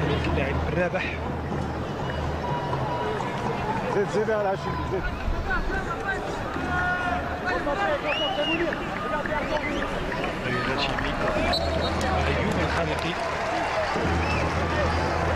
في اللاعب الرابح. زيد على 20 زيد. أيوب الخالقي